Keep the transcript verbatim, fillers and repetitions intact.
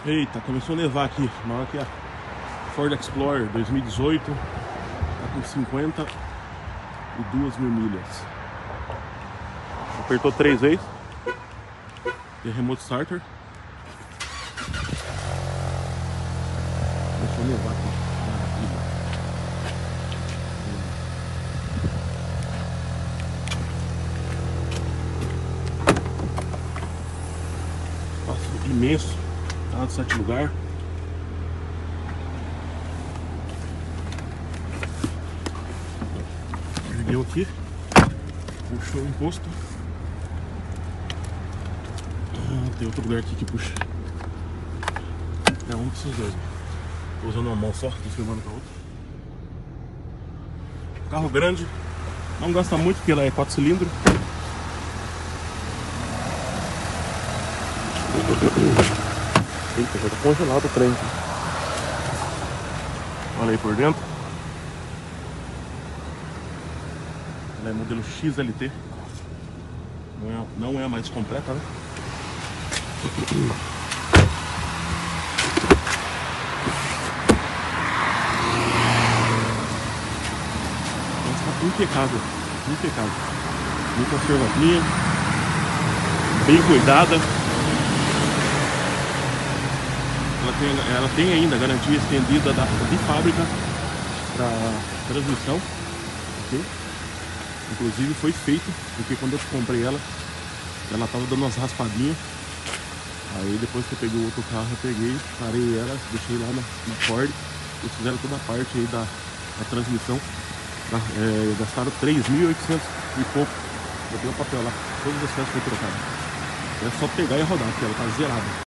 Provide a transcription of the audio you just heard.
Eita, começou a nevar aqui. Na hora que a Ford Explorer dois mil e dezoito tá com cinquenta e duas mil milhas. Apertou três vezes. Tem remote starter. Começou a nevar aqui. Maravilha. Espaço imenso. Tá de sete lugar. Ergueu aqui. Puxou o encosto. Ah, tem outro lugar aqui que puxa. É um desses dois. Tô usando uma mão só, tô filmando com a outra. Carro grande. Não gasta muito porque ela é quatro cilindros. Eita, já tá congelado o trem. Olha aí por dentro. Ela é modelo X L T. Não é, não é a mais completa, né? Nossa, impecável. Impecável. Muito conservadinha. Bem cuidada. Ela tem, ela tem ainda garantia estendida da, de fábrica para transmissão, okay? Inclusive foi feito, porque quando eu comprei ela, ela tava dando umas raspadinhas. Aí depois que eu peguei o outro carro, eu peguei, parei ela, deixei lá na, na Ford. Eles fizeram toda a parte aí da, da transmissão. Da, é, gastaram três mil e oitocentos e pouco. Eu tenho o papel lá, todas as peças foram trocadas. É só pegar e rodar, porque ela tá zerada.